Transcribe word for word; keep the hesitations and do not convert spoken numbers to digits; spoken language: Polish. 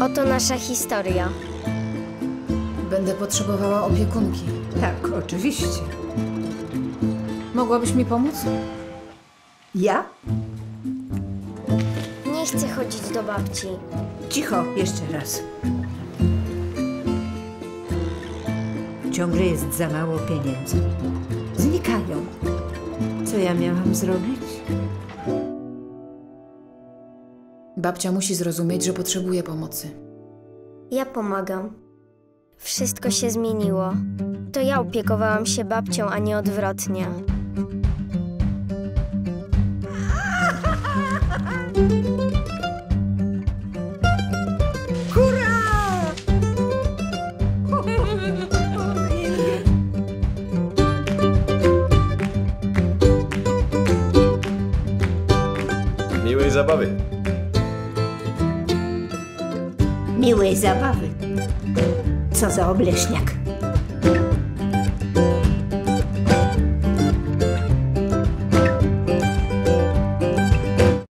Oto nasza historia. Będę potrzebowała opiekunki. Tak, oczywiście. Mogłabyś mi pomóc? Ja? Nie chcę chodzić do babci. Cicho, jeszcze raz. Ciągle jest za mało pieniędzy. Znikają. Co ja miałam zrobić? Babcia musi zrozumieć, że potrzebuje pomocy. Ja pomagam. Wszystko się zmieniło. To ja opiekowałam się babcią, a nie odwrotnie. Miłej zabawy. Miłej zabawy. Co za obleśniak.